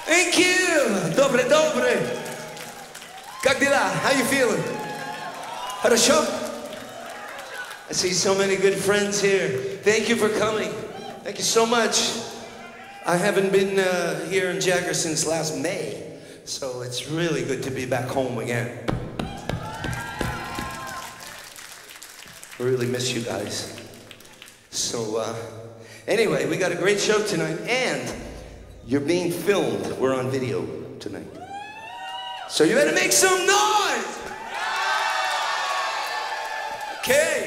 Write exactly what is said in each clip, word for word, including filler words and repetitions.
Thank you. Dobre, dobre. Как дела? How you feeling? Хорошо? I see so many good friends here. Thank you for coming. Thank you so much. I haven't been uh, here in Jagger since last May, so it's really good to be back home again. I really miss you guys. So uh, anyway, we got a great show tonight, and you're being filmed. We're on video tonight. So you better make some noise! Okay.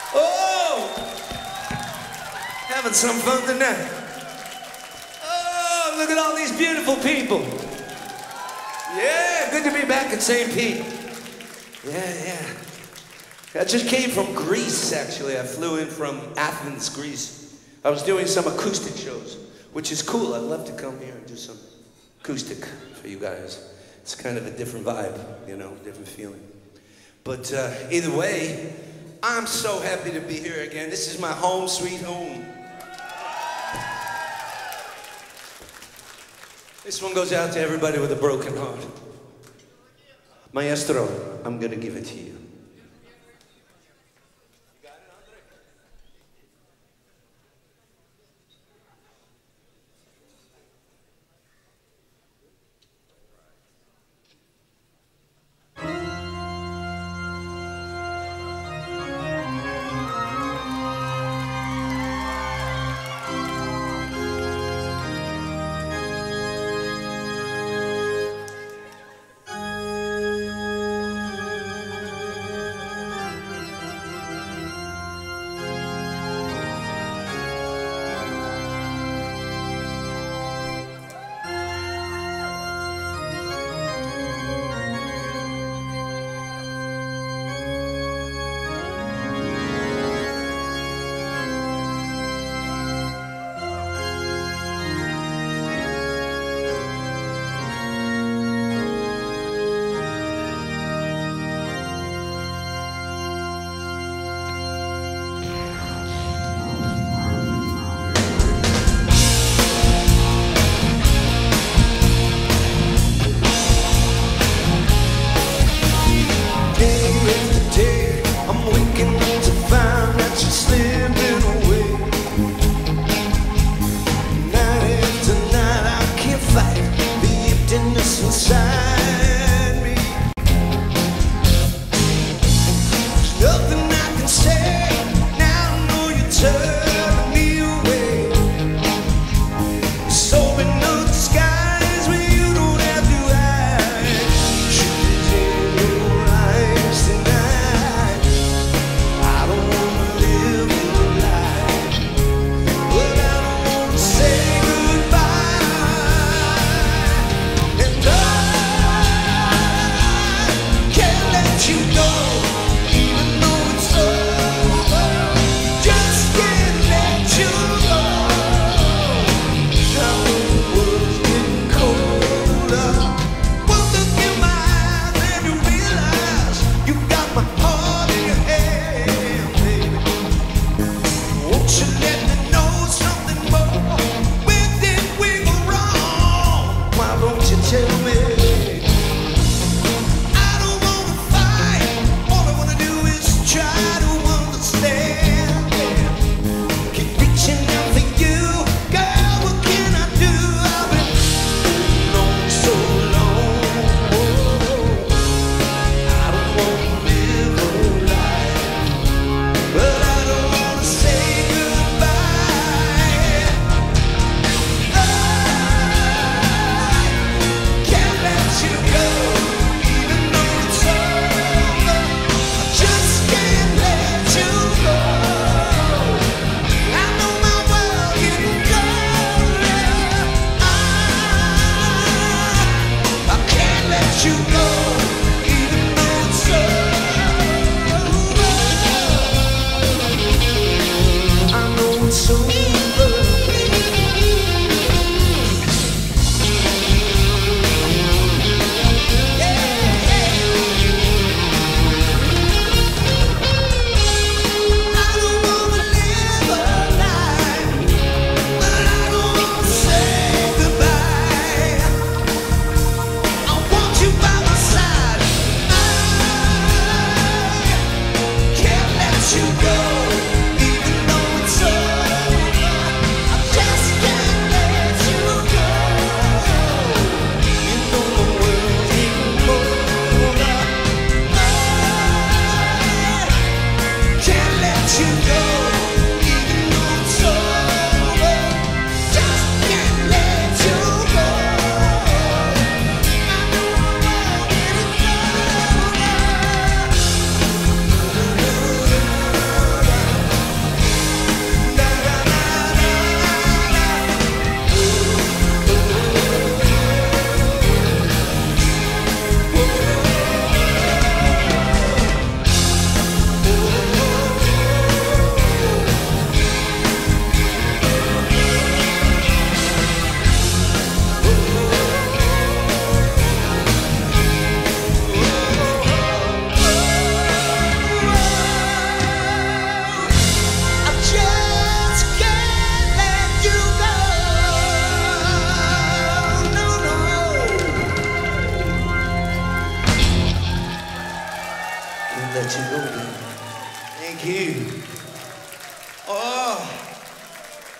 Having some fun tonight. Oh. Oh, look at all these beautiful people. Yeah, good to be back in Saint Pete. Yeah, yeah. I just came from Greece, actually. I flew in from Athens, Greece. I was doing some acoustic shows, which is cool. I'd love to come here and do some acoustic for you guys. It's kind of a different vibe, you know, different feeling. But uh, either way, I'm so happy to be here again. This is my home, sweet home. This one goes out to everybody with a broken heart. Maestro, I'm gonna give it to you.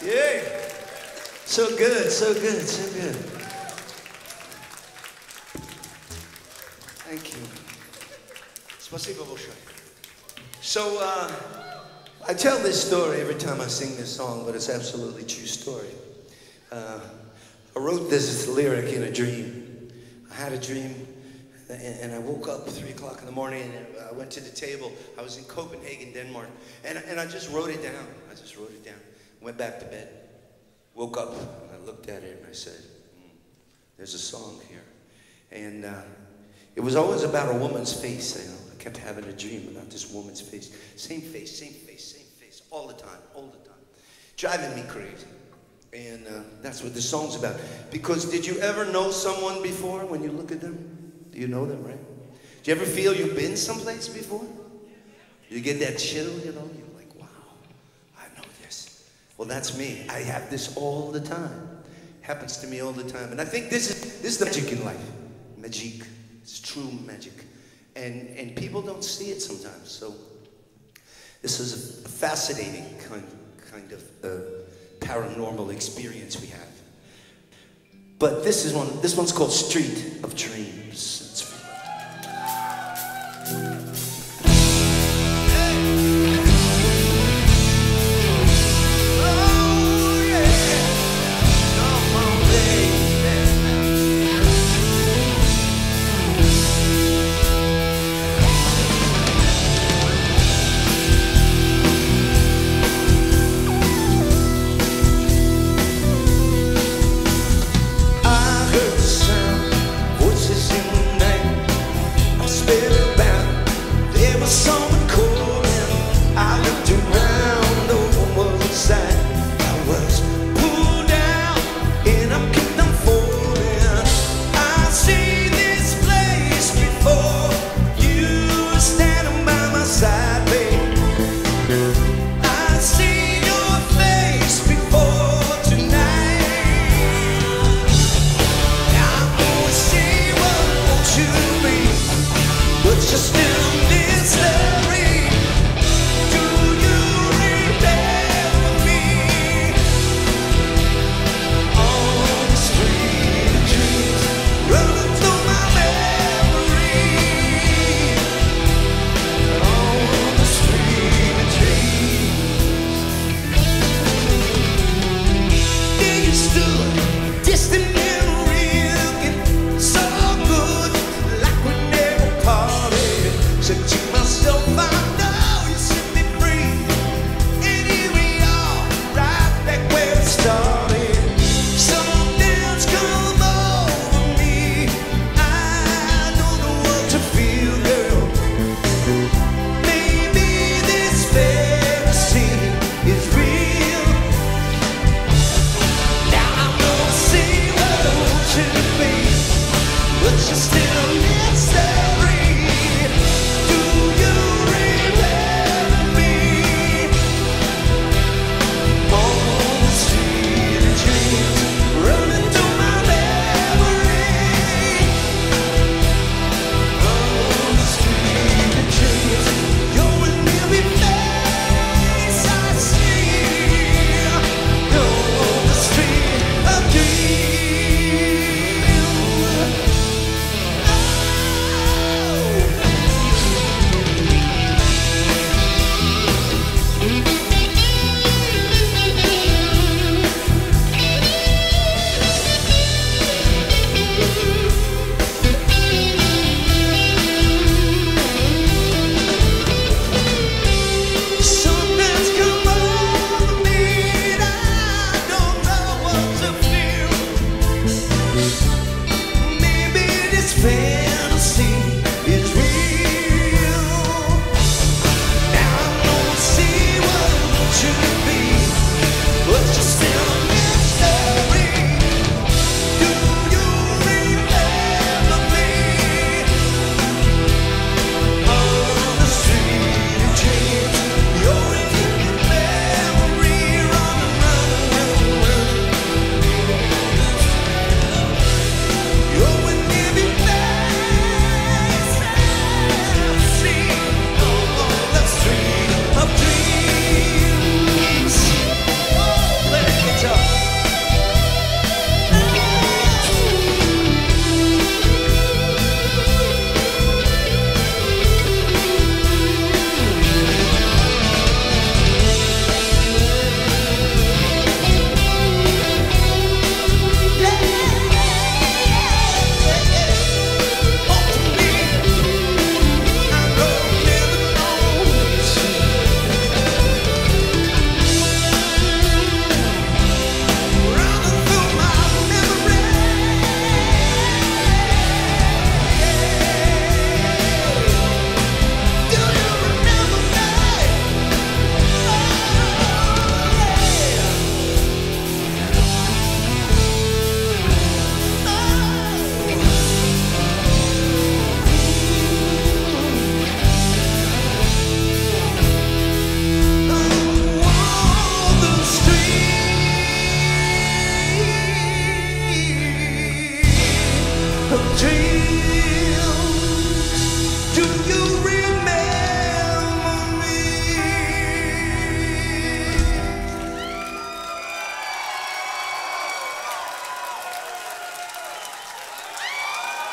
Yeah. So good, so good, so good. Thank you. Спасибо большое. So, uh, I tell this story every time I sing this song, but it's absolutely true story. Uh, I wrote this lyric in a dream. I had a dream, and I woke up at three o'clock in the morning, and I went to the table. I was in Copenhagen, Denmark, and, and I just wrote it down. I just wrote it down. Went back to bed. Woke up, and I looked at it, and I said, mm, there's a song here. And uh, it was always about a woman's face. You know? I kept having a dream about this woman's face. Same face, same face, same face, all the time, all the time. Driving me crazy. And uh, that's what the song's about. Because did you ever know someone before when you look at them? Do you know them, right? Do you ever feel you've been someplace before? You get that chill, you know? You're like, wow, I know this. Well, that's me. I have this all the time. Happens to me all the time. And I think this is, this is the magic in life. Magic. It's true magic. And, and people don't see it sometimes. So this is a fascinating kind, kind of uh, paranormal experience we have. But this is one, this one's called Street of Dreams. It's voices in the night.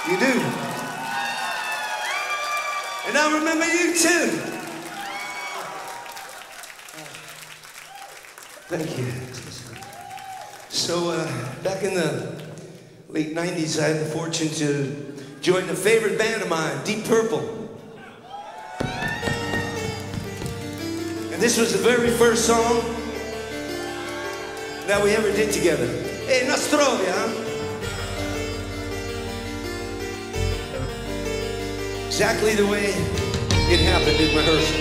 You do. And I remember you too. Thank you. So uh, back in the late nineties, I had the fortune to join a favorite band of mine, Deep Purple. And this was the very first song that we ever did together. Hey, Nostrovia, huh? Exactly the way it happened in rehearsal.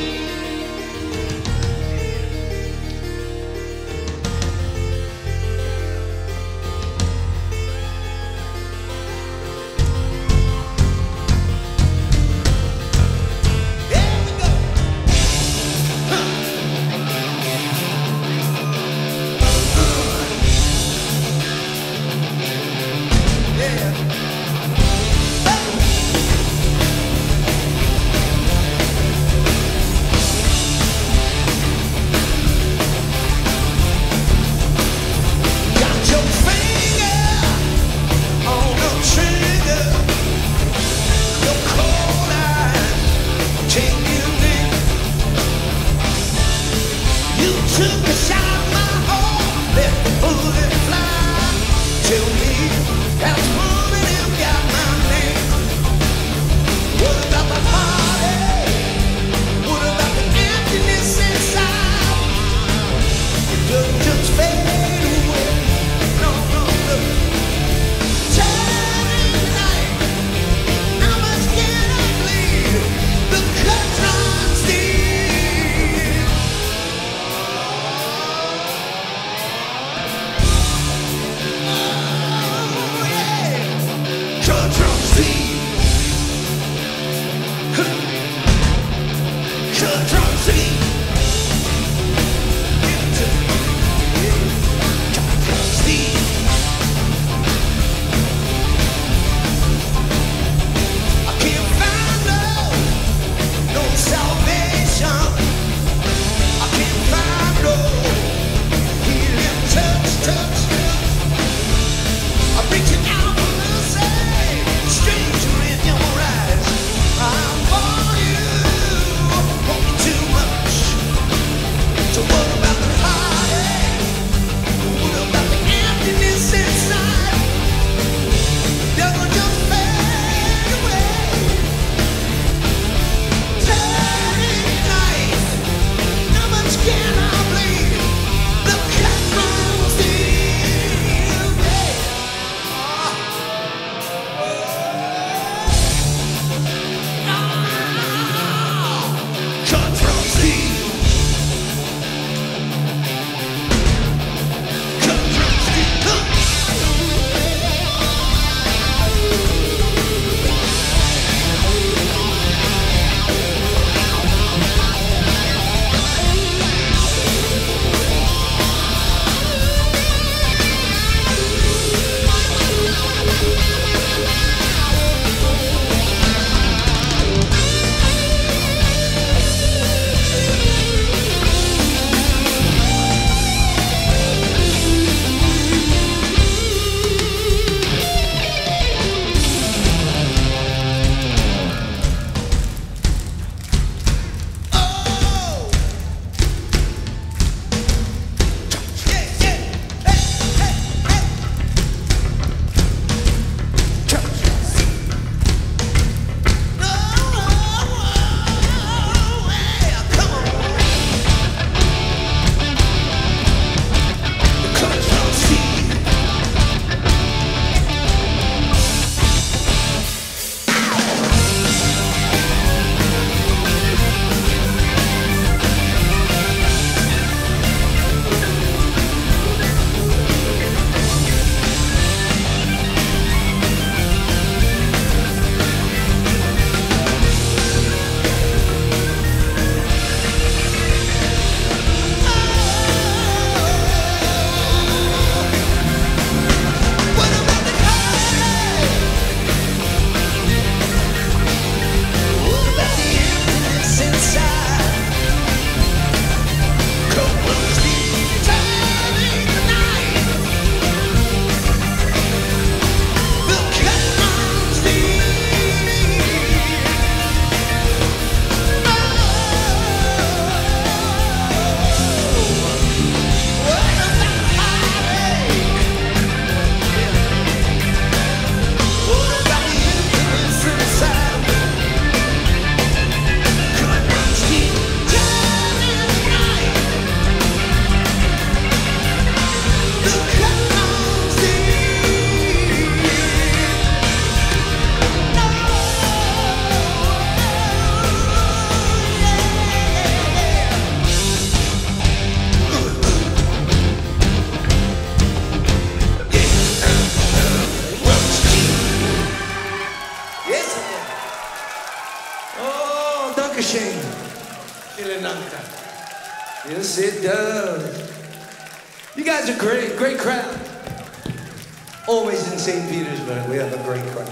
Yes, it does. You guys are great, great crowd. Always in Saint Petersburg, we have a great crowd.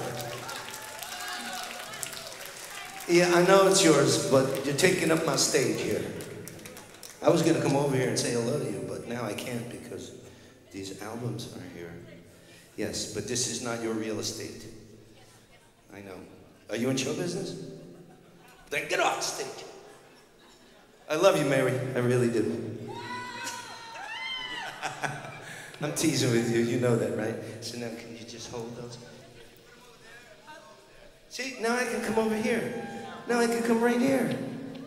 Yeah, I know it's yours, but you're taking up my stage here. I was gonna come over here and say hello to you, but now I can't because these albums are here. Yes, but this is not your real estate. I know. Are you in show business? Then get off stage. I love you, Mary. I really do. I'm teasing with you. You know that, right? So now can you just hold those? See, now I can come over here. Now I can come right here.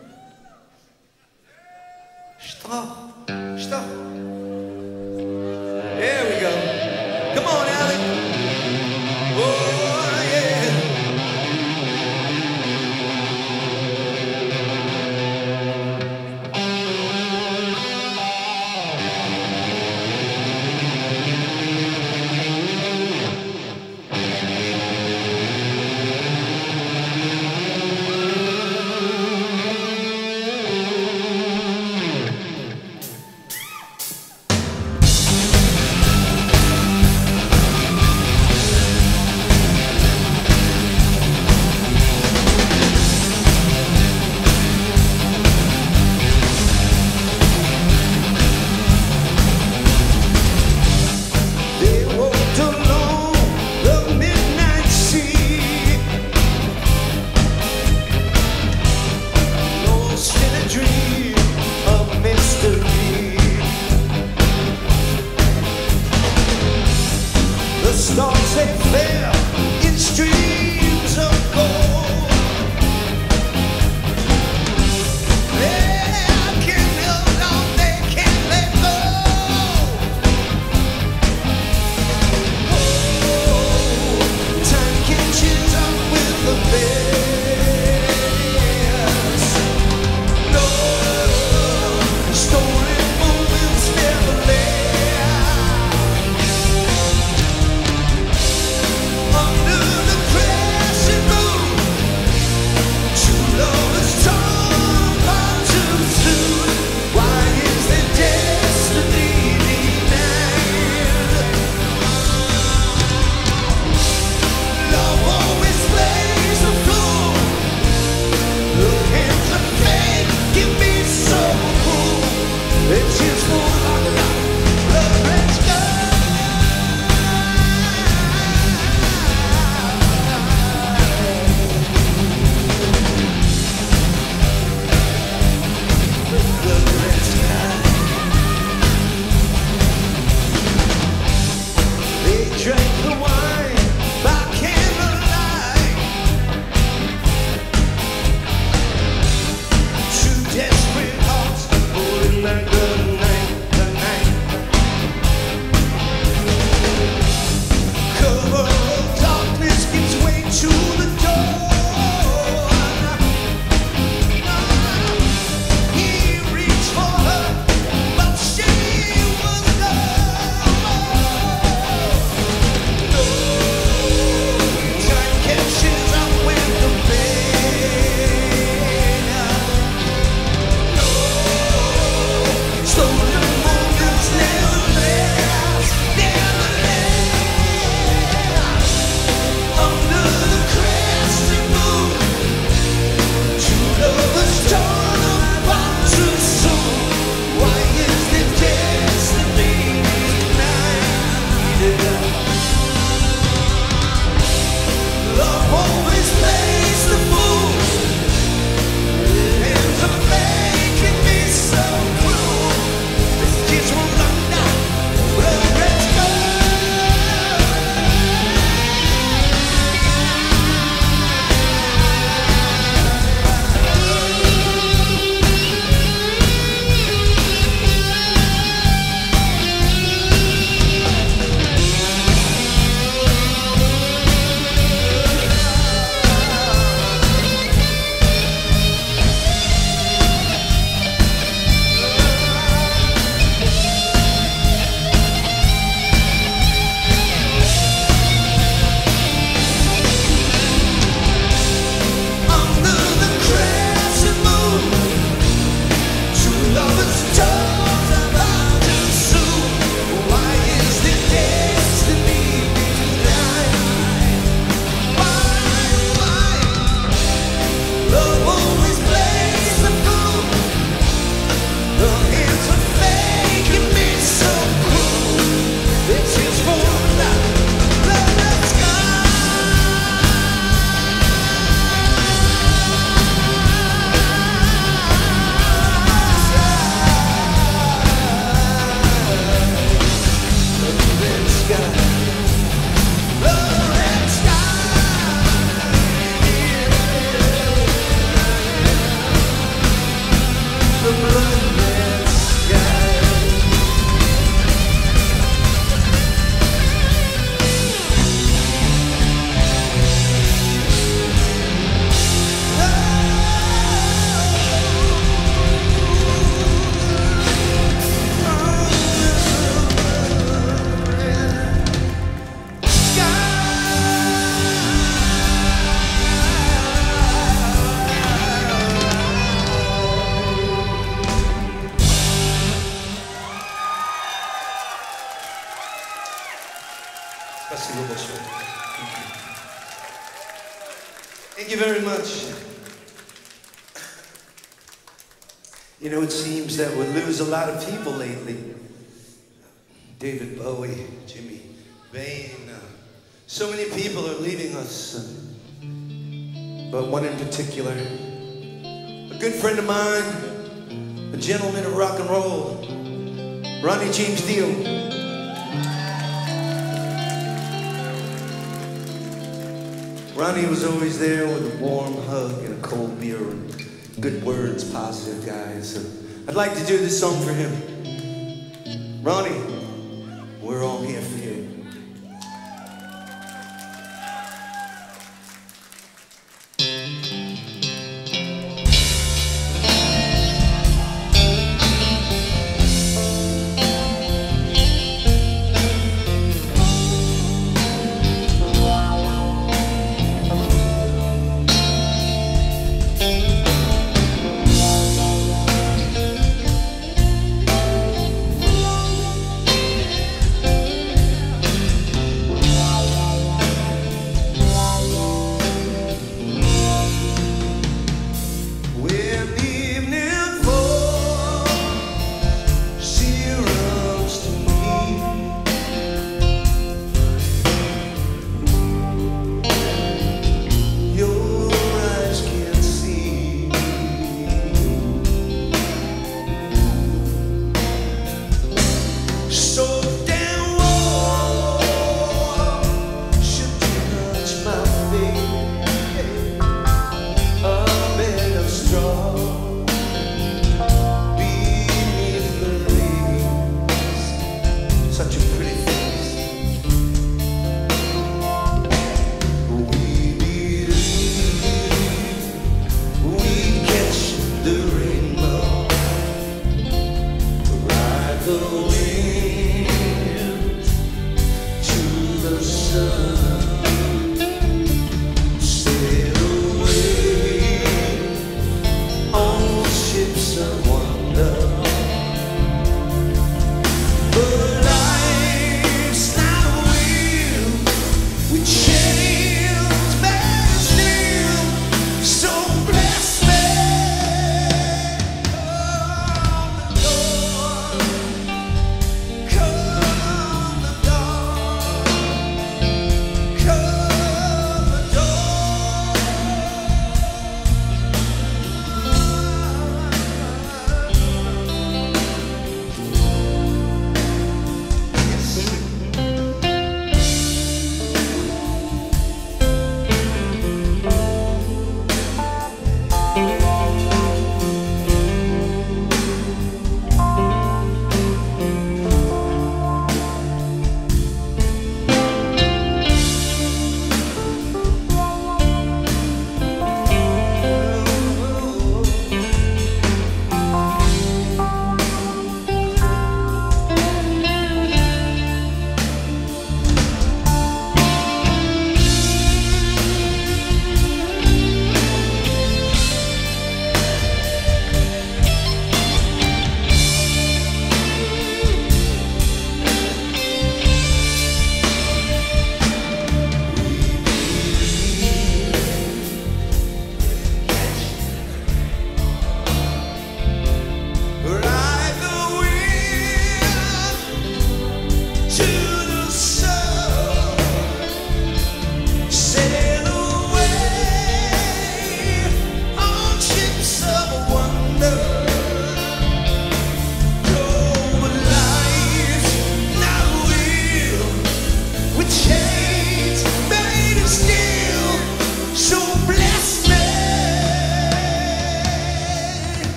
Stop. Stop. There we go. Come on, Alec. Oh, yeah. Stars they fell in streams of gold. They can't hold on, they can't let go. Oh, time catches up with the best. No, stolen moments never last. Спасибо большое. Thank you very much. You know, it seems that we lose a lot of people lately. David Bowie, Jimmy Bain. Uh, so many people are leaving us. Uh, but one in particular, a good friend of mine, a gentleman of rock and roll, Ronnie James Dio. Ronnie was always there with a warm hug and a cold beer and good words, positive guys. So I'd like to do this song for him. Ronnie, we're all here for you.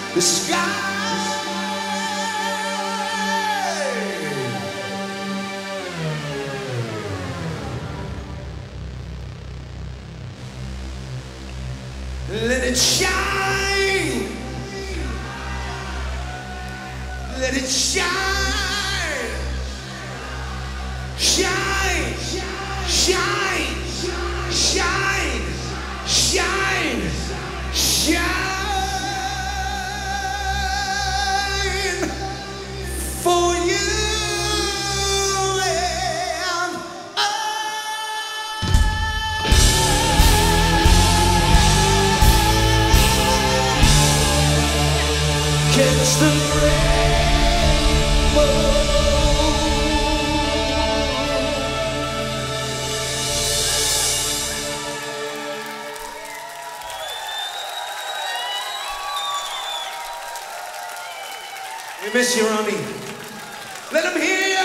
the sky. Let it shine. Let it shine. Shine. Shine. Shine. Shine. Shine. For you. Catch the rainbow. We miss you, Ronnie. Let them hear you.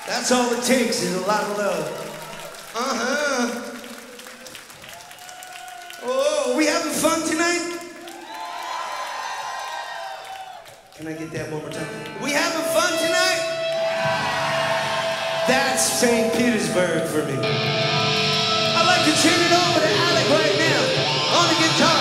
That's all it takes is a lot of love. Uh-huh. Oh, we having fun tonight? Can I get that one more time? We having fun tonight? That's Saint Petersburg for me. I'd like to turn it over to Alec right now on the guitar.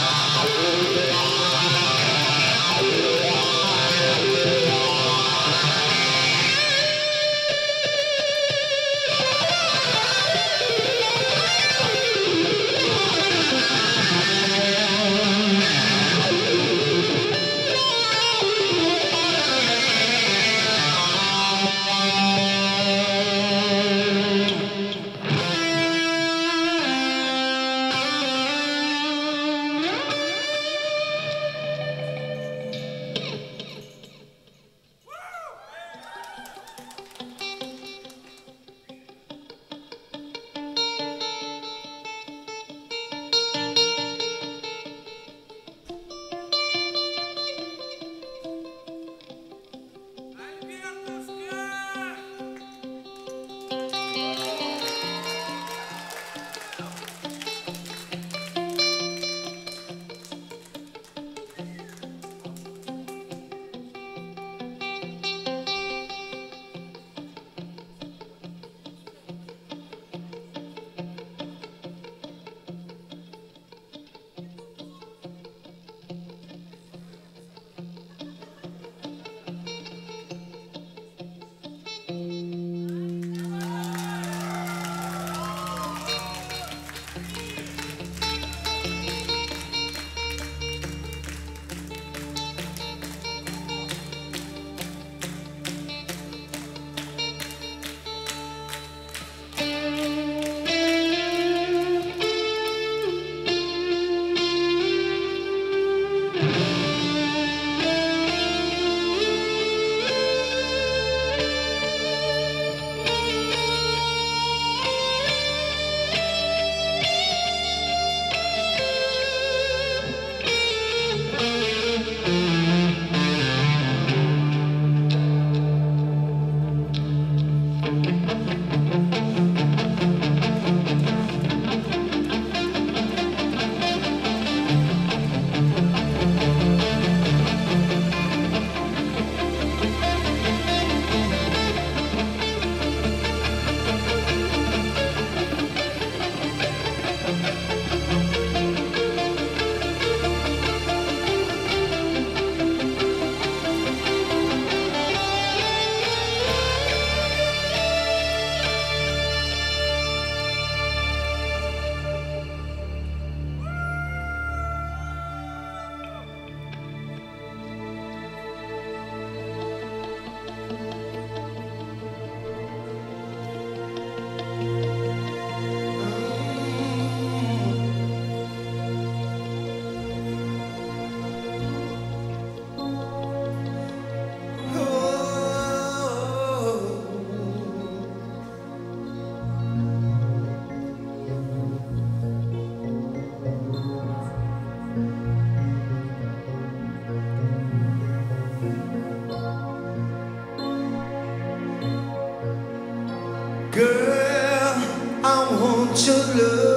Girl, I want your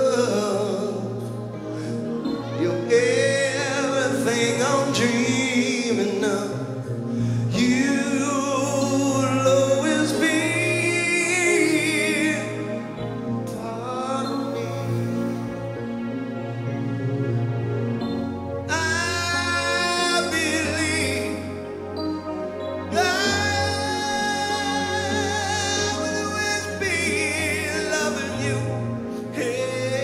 love. You're everything I'm dreaming of. You'll always be part of me. I believe I will always be loving you. Hey.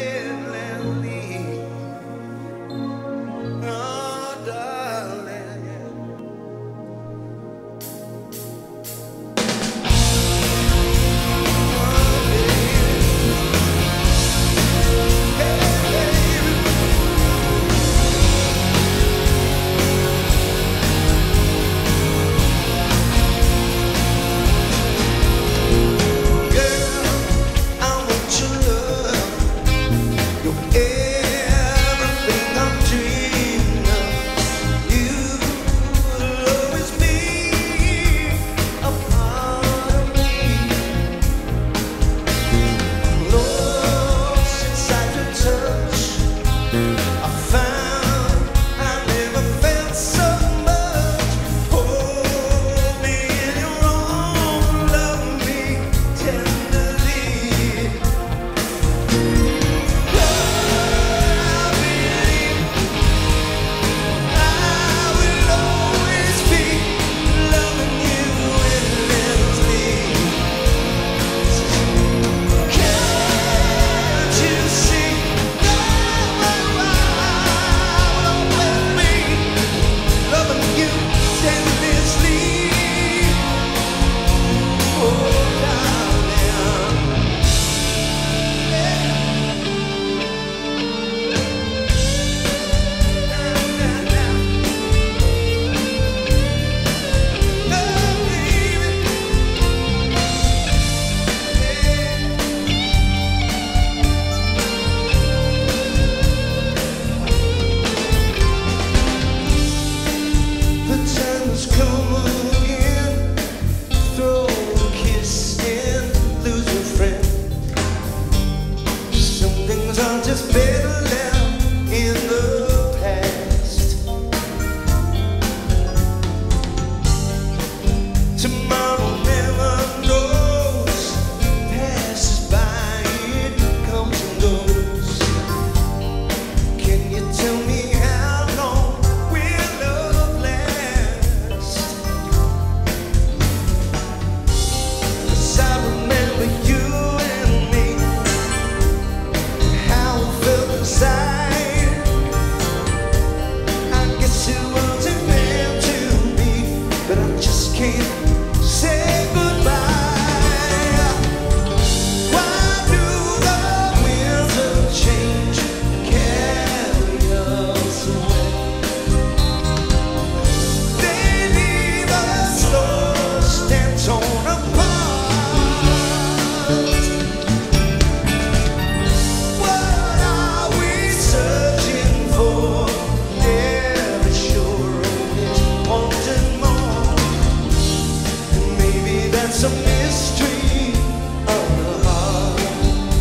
a mystery of the heart.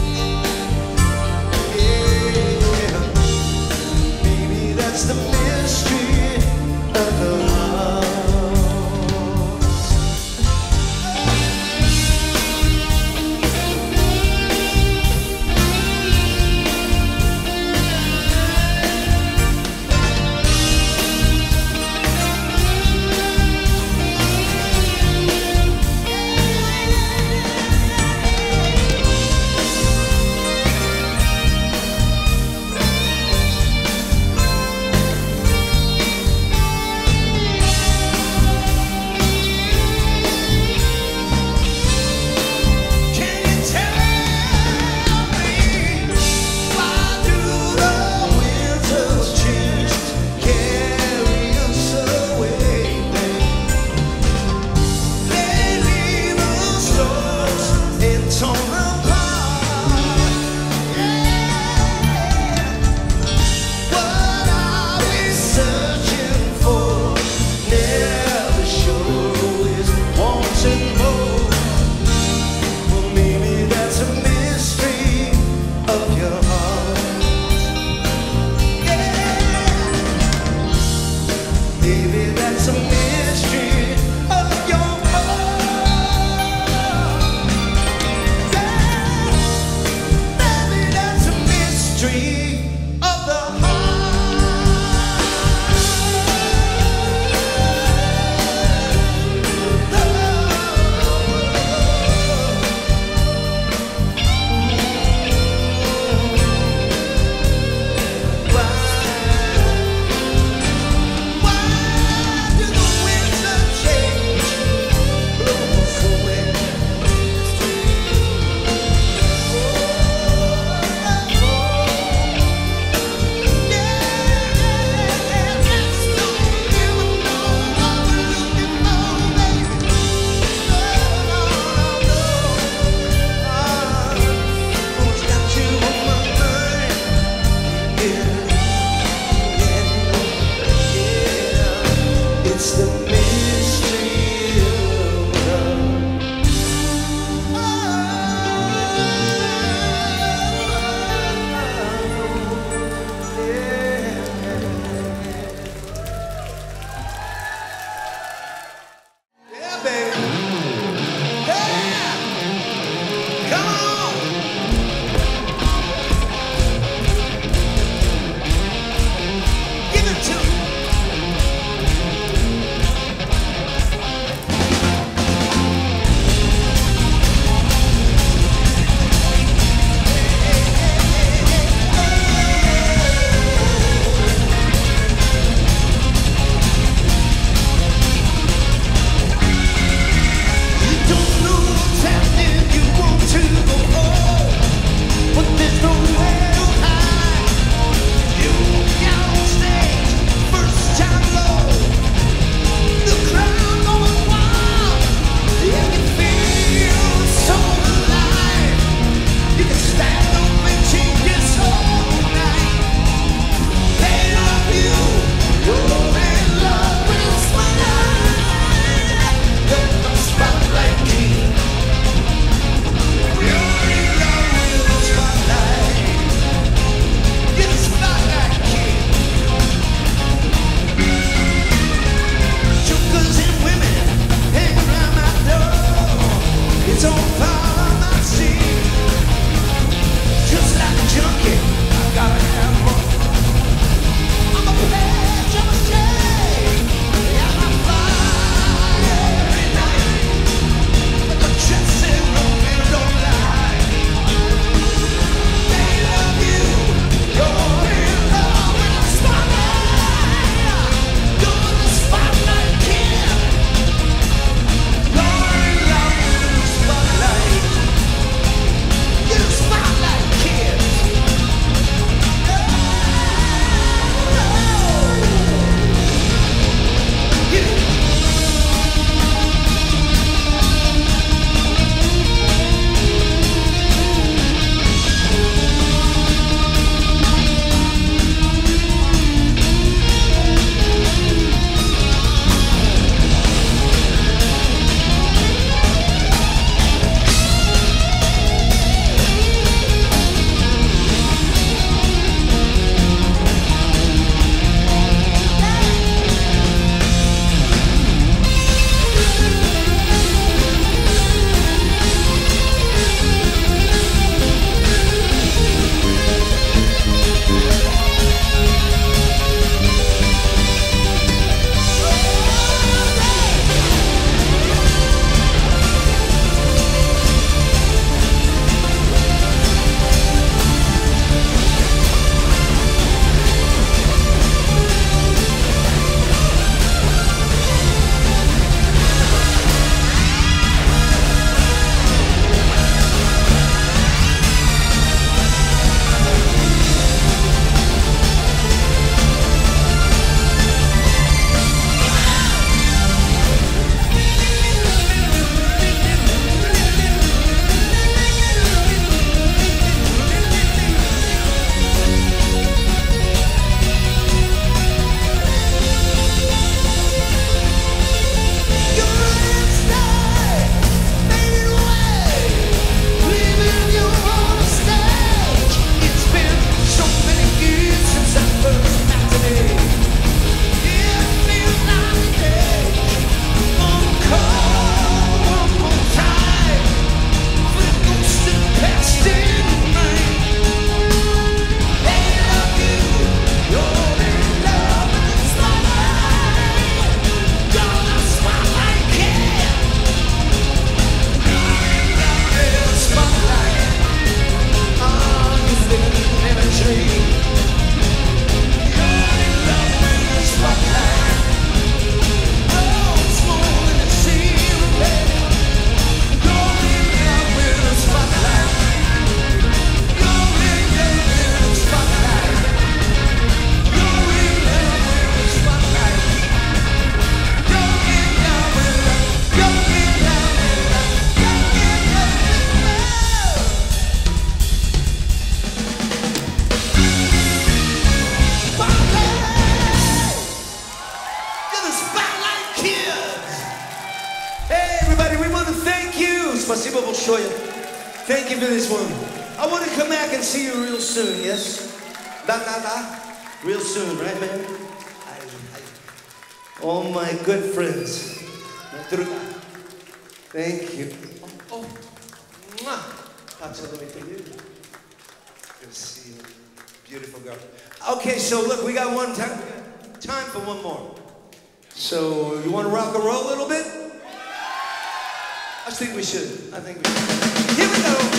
Yeah, maybe that's the mystery of the heart. Спасибо большое. Thank you for this one. I want to come back and see you real soon, yes? Da, da, da. Real soon, right, man? I, I, all my good friends. Thank you. Oh, oh. Mwah. That's all the way to you. Good to see you. Beautiful girl. Okay, so look, we got one time, time for one more. So, you want to rock and roll a little bit? I think we should. I think we should. Here we go.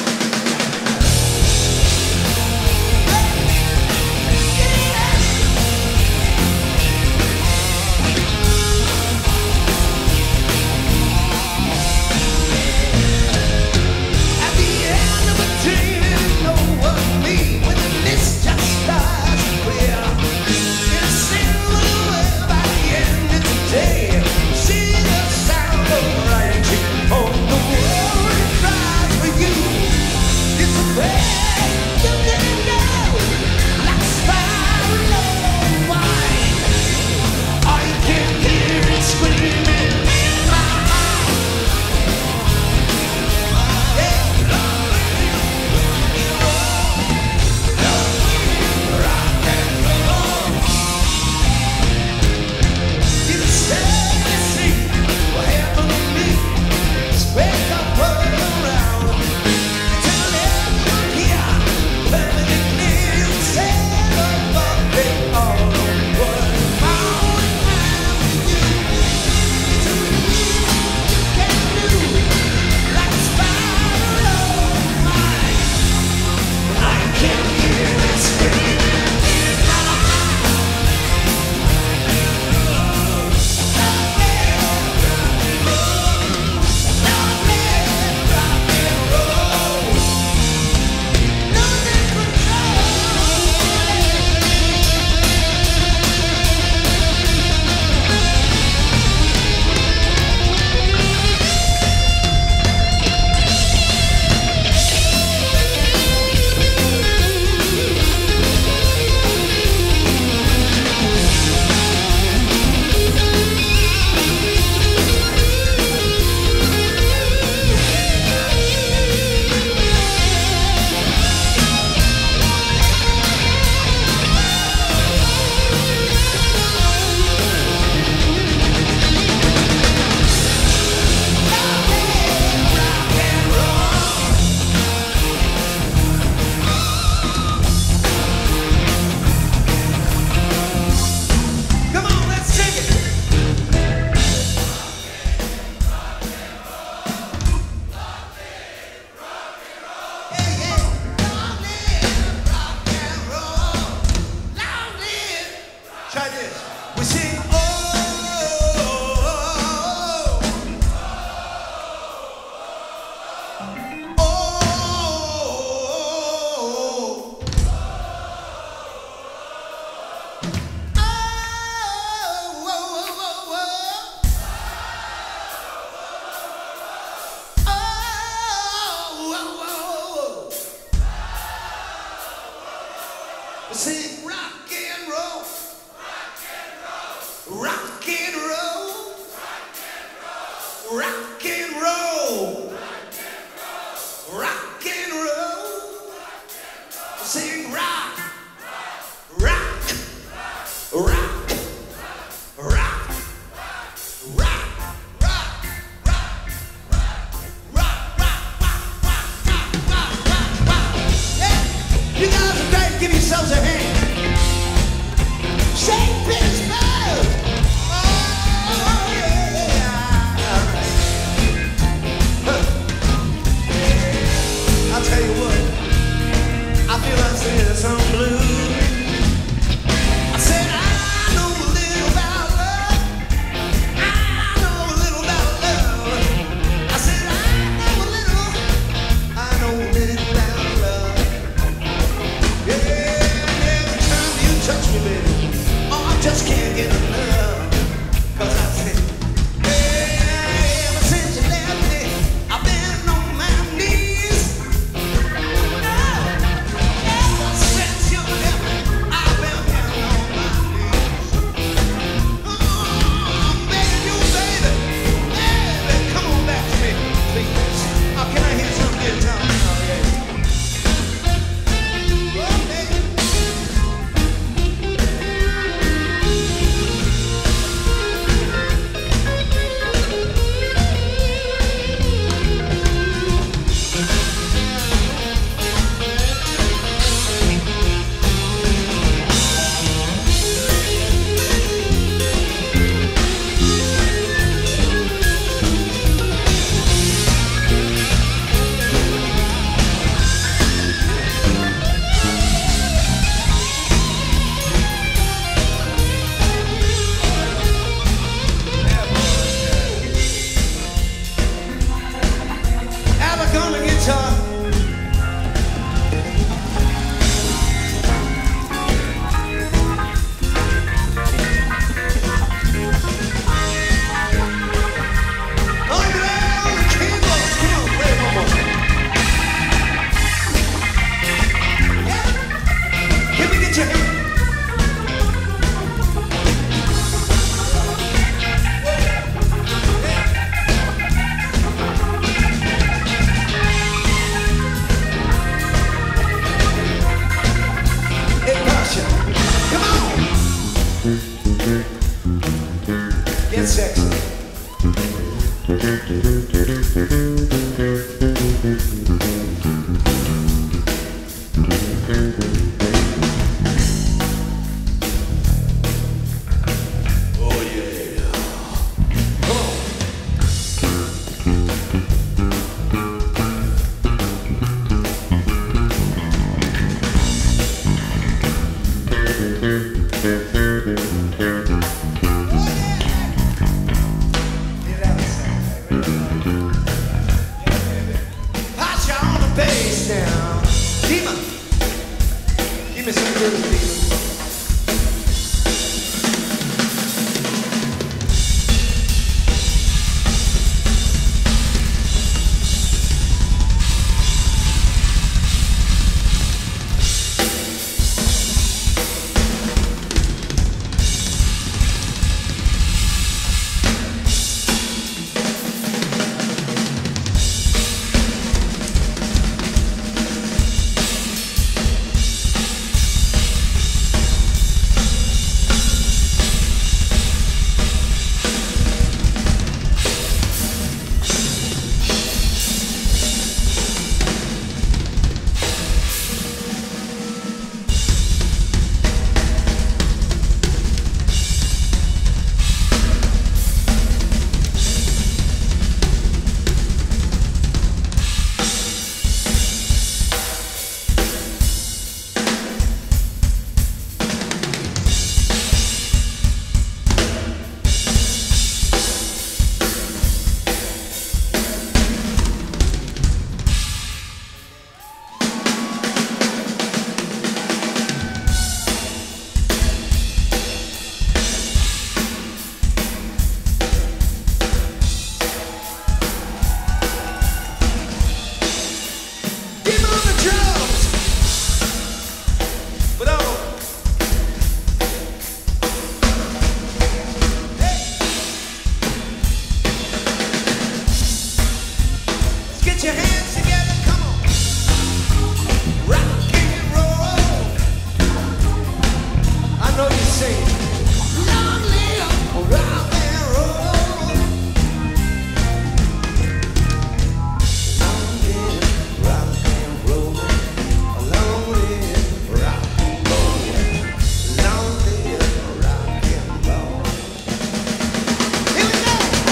Sing rock and roll, rock and roll, rock and roll, rock and roll. Sing rock, rock, rock, rock, rock. You guys are great. Give yourselves a hand. Saint Petersburg. Oh, yeah. All right. Huh. I'll tell you what. I feel like singing some blues. I said I know a little about love. I know a little about love. I said I know a little. I know a little about love. Yeah, every time you touch me, baby. Oh, guitar. Get sexy. Oh yeah. Come on. Bass now. Dima. Give me some good Dima. Your hands together, come on. Rock and roll. I know you sing. Long live rock and roll. Long live rock and roll. Long live rock and roll. Long live rock and roll. Here we go.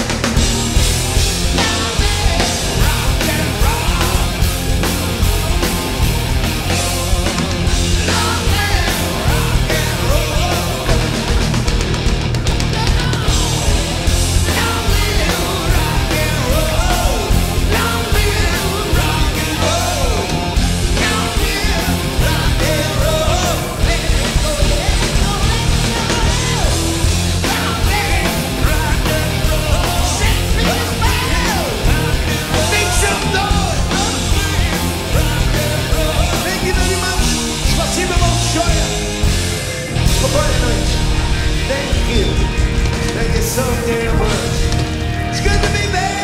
Thank you. Thank you so damn much. It's good to be back.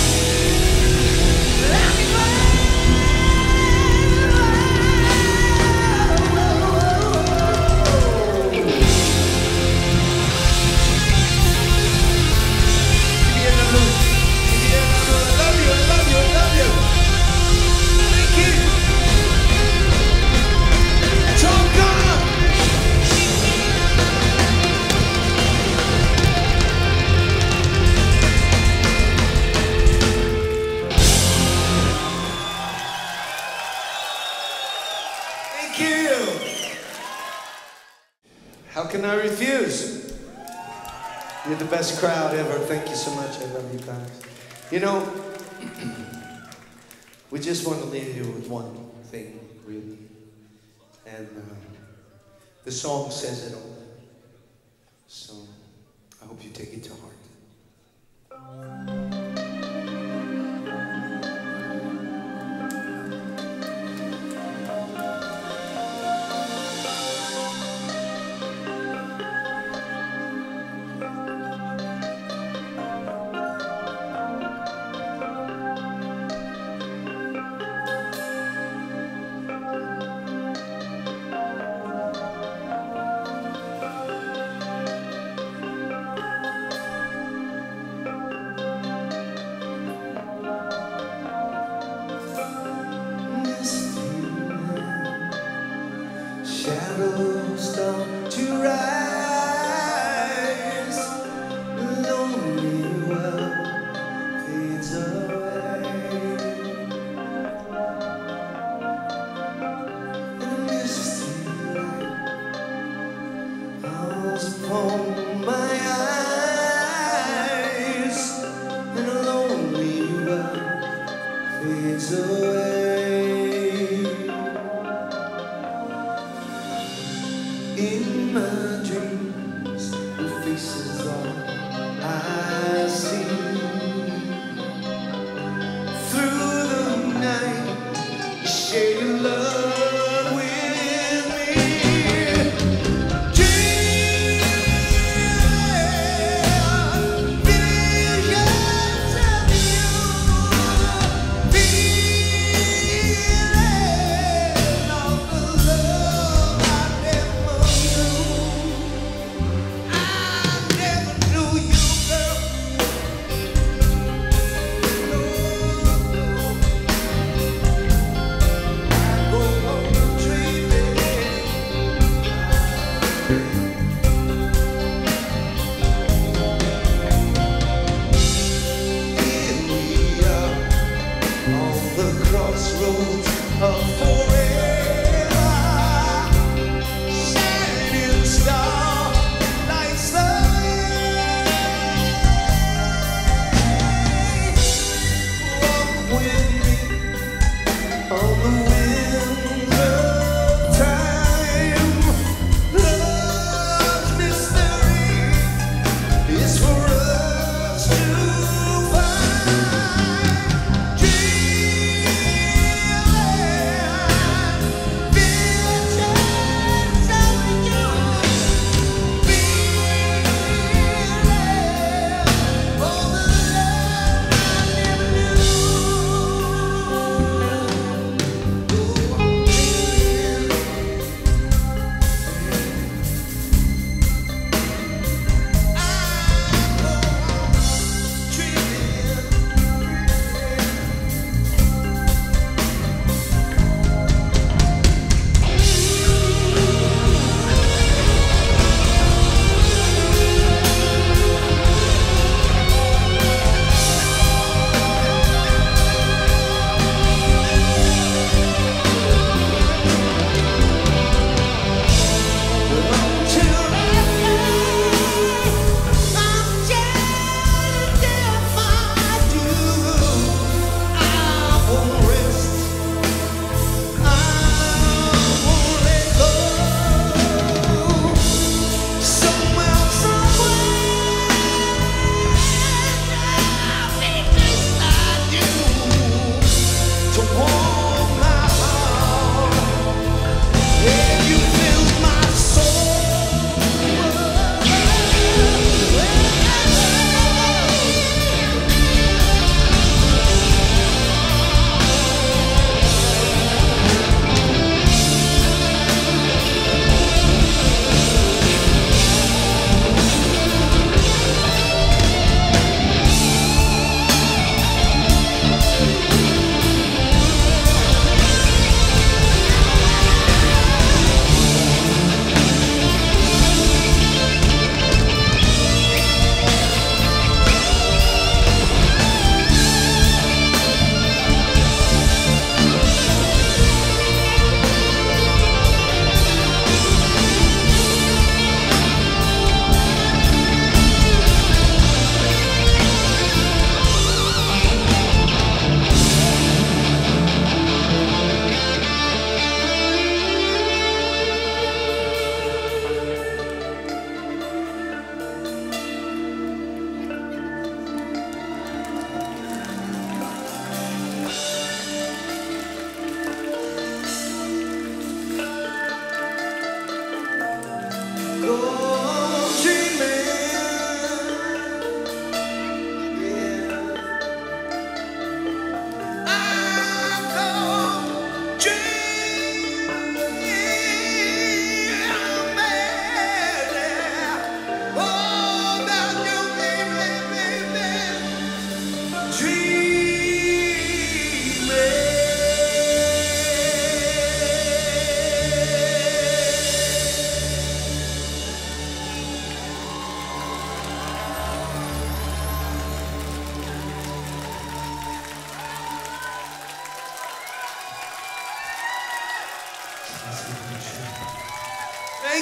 How can I refuse? You're the best crowd ever. Thank you so much. I love you guys. You know, We just want to leave you with one thing, really. And uh, the song says it all. So I hope you take it to heart. Shadows start to rise, lonely world fades away, and a misty light falls upon my eyes, and a lonely world fades away. In my dreams, your face is all I see. Through the night, you share your love with me. Dream, visions of you, feeling of the love I never crossroads of forever, shining star lights the way. Walk with me on the winds of time. Love's mystery is for us to find. Dream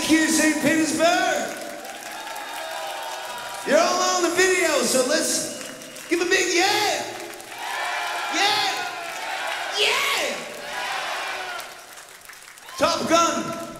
Thank you, Saint Petersburg. You're all on the video, so let's give a big yeah. Yeah. Yeah. Top Gun.